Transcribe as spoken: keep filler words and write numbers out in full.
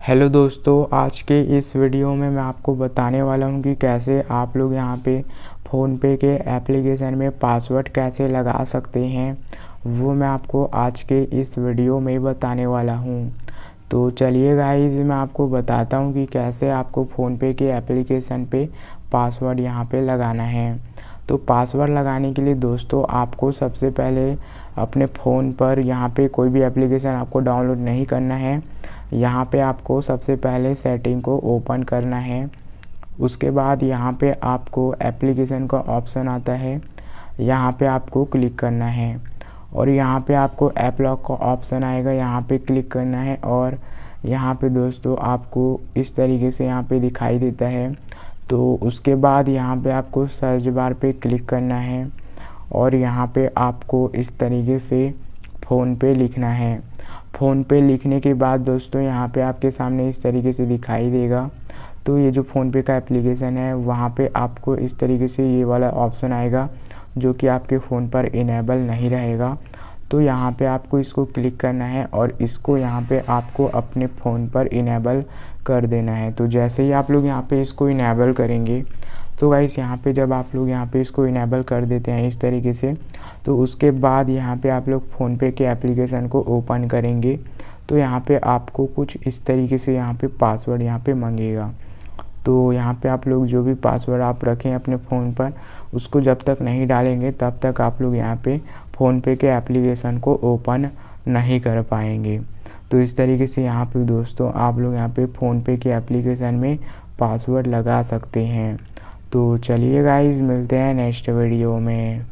Hello दोस्तों, आज के इस वीडियो में मैं आपको बताने वाला हूं कि कैसे आप लोग यहां पे फ़ोनपे के एप्लीकेशन में पासवर्ड कैसे लगा सकते हैं। वो मैं आपको आज के इस वीडियो में बताने वाला हूं। तो चलिए गाइस, मैं आपको बताता हूं कि कैसे आपको फ़ोनपे के एप्लीकेशन पे पासवर्ड यहां पे लगाना है। तो पासवर्ड लगाने के लिए दोस्तों आपको सबसे पहले अपने फ़ोन पर यहाँ पे कोई भी एप्लीकेशन आपको डाउनलोड नहीं करना है। यहाँ पे आपको सबसे पहले सेटिंग को ओपन करना है। उसके बाद यहाँ पे आपको एप्लीकेशन का ऑप्शन आता है, यहाँ पे आपको क्लिक करना है और यहाँ पे आपको ऐप लॉक का ऑप्शन आएगा, यहाँ पे क्लिक करना है। और यहाँ पे दोस्तों आपको इस तरीके से यहाँ पे दिखाई देता है। तो उसके बाद यहाँ पे आपको सर्च बार पे क्लिक करना है और यहाँ पे आपको इस तरीके से फ़ोनपे लिखना है। फ़ोनपे लिखने के बाद दोस्तों यहाँ पे आपके सामने इस तरीके से दिखाई देगा। तो ये जो फ़ोनपे का एप्लीकेशन है वहाँ पे आपको इस तरीके से ये वाला ऑप्शन आएगा जो कि आपके फ़ोन पर इनेबल नहीं रहेगा। तो यहाँ पे आपको इसको क्लिक करना है और इसको यहाँ पे आपको अपने फ़ोन पर इनेबल कर देना है। तो जैसे ही आप लोग यहाँ पे इसको इनेबल करेंगे तो गाइस यहाँ पे जब आप लोग यहाँ पे इसको इनेबल कर देते हैं इस तरीके से, तो उसके बाद यहाँ पे आप लोग फ़ोनपे के एप्लीकेशन को ओपन करेंगे तो यहाँ पे आपको कुछ इस तरीके से यहाँ पे पासवर्ड यहाँ पे मांगेगा। तो यहाँ पे आप लोग जो भी पासवर्ड आप रखें अपने फ़ोन पर उसको जब तक नहीं डालेंगे तब तक आप लोग यहाँ पे फ़ोनपे के एप्लीकेशन को ओपन नहीं कर पाएंगे। तो इस तरीके से यहाँ पे दोस्तों आप लोग यहाँ पे फ़ोनपे के एप्लीकेशन में पासवर्ड लगा सकते हैं। तो चलिए गाइस, मिलते हैं नेक्स्ट वीडियो में।